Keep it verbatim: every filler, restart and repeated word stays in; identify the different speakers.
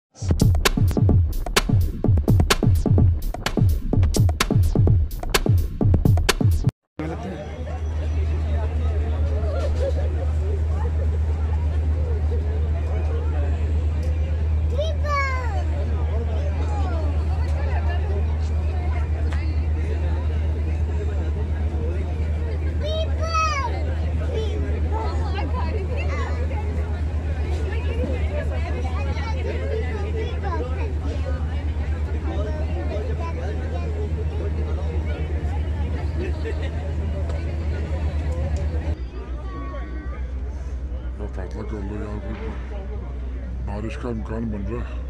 Speaker 1: फैसला कर लो यार, कोई बारिश का इम्कान बन रहा है।